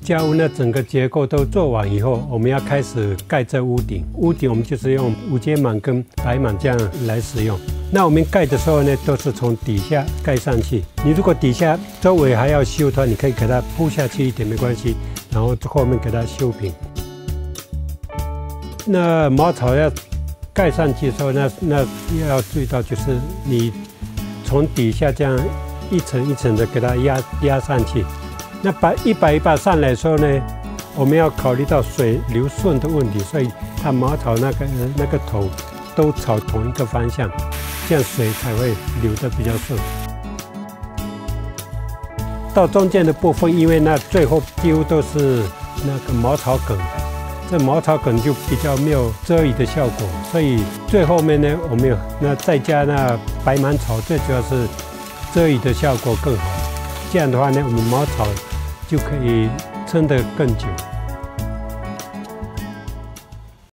家屋呢整个结构都做完以后，我们要开始盖这屋顶。屋顶我们就是用无接板跟白板这样来使用。那我们盖的时候呢，都是从底下盖上去。你如果底下周围还要修的话，你可以给它铺下去一点没关系，然后后面给它修平。那茅草要盖上去的时候，那要注意到就是你从底下这样一层一层的给它压上去。那一把一把上来的时候呢，我们要考虑到水流顺的问题，所以它茅草那个头都朝同一个方向，这样水才会流得比较顺。到中间的部分，因为那最后几乎都是那个茅草梗。这茅草梗就比较没有遮雨的效果，所以最后面呢，我们有那再加那白芒草，最主要是遮雨的效果更好。这样的话呢，我们茅草就可以撑得更久。